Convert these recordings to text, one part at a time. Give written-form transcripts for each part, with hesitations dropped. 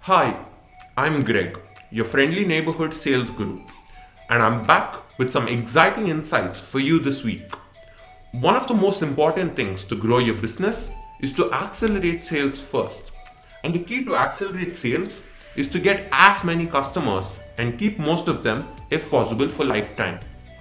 Hi, I'm Greg, your friendly neighborhood sales guru, and I'm back with some exciting insights for you this week. One of the most important things to grow your business is to accelerate sales first. And the key to accelerate sales is to get as many customers and keep most of them, if possible, for lifetime.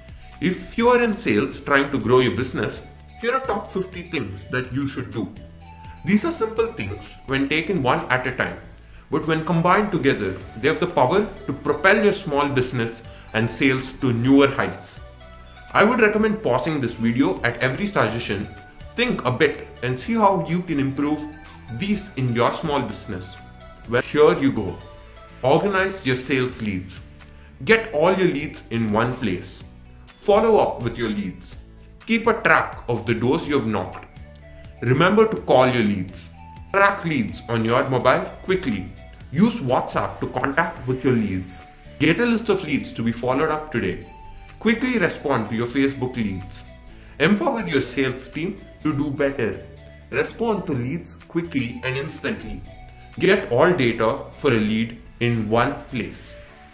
If you are in sales trying to grow your business, here are top 50 things that you should do. These are simple things when taken one at a time, but when combined together, they have the power to propel your small business and sales to newer heights. I would recommend pausing this video at every suggestion, think a bit and see how you can improve these in your small business. Well, here you go. Organize your sales leads. Get all your leads in one place. Follow up with your leads. Keep a track of the doors you have knocked. Remember to call your leads. Track leads on your mobile quickly. Use WhatsApp to contact with your leads. Get a list of leads to be followed up today. Quickly respond to your Facebook leads. Empower your sales team to do better. Respond to leads quickly and instantly. Get all data for a lead in one place.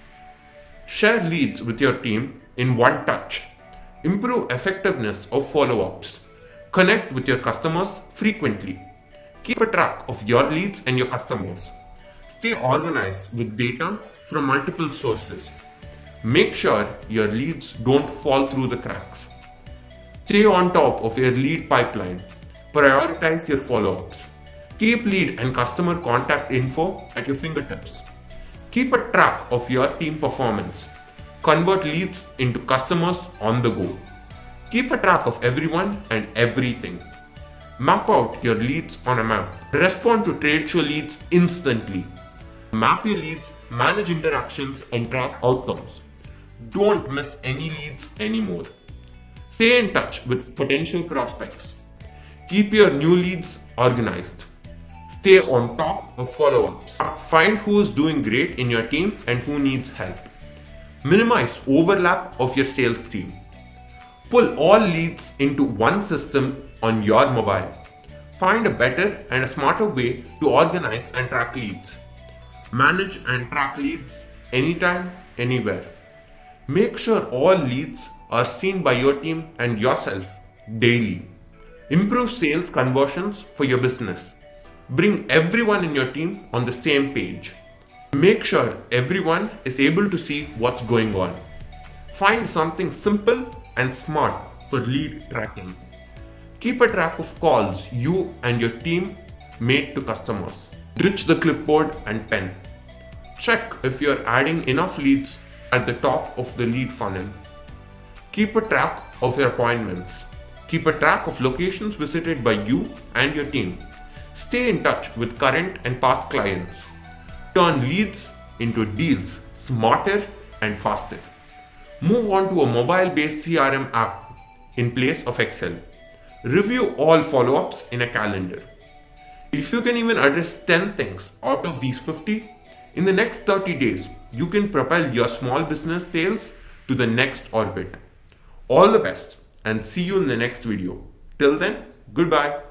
Share leads with your team in one touch. Improve effectiveness of follow-ups. Connect with your customers frequently. Keep a track of your leads and your customers. Stay organized with data from multiple sources. Make sure your leads don't fall through the cracks. Stay on top of your lead pipeline. Prioritize your follow-ups. Keep lead and customer contact info at your fingertips. Keep a track of your team performance. Convert leads into customers on the go. Keep a track of everyone and everything. Map out your leads on a map. Respond to trade show leads instantly. Map your leads, manage interactions, and track outcomes. Don't miss any leads anymore. Stay in touch with potential prospects. Keep your new leads organized. Stay on top of follow-ups. Find who is doing great in your team and who needs help. Minimize overlap of your sales team. Pull all leads into one system on your mobile. Find a better and a smarter way to organize and track leads. Manage and track leads anytime, anywhere. Make sure all leads are seen by your team and yourself daily. Improve sales conversions for your business. Bring everyone in your team on the same page. Make sure everyone is able to see what's going on. Find something simple and smart for lead tracking. Keep a track of calls you and your team made to customers. Ditch the clipboard and pen. Check if you're adding enough leads at the top of the lead funnel. Keep a track of your appointments. Keep a track of locations visited by you and your team. Stay in touch with current and past clients. Turn leads into deals smarter and faster. Move on to a mobile-based CRM app in place of Excel. Review all follow-ups in a calendar. If you can even address 10 things out of these 50, in the next 30 days, you can propel your small business sales to the next orbit. All the best and see you in the next video. Till then, goodbye.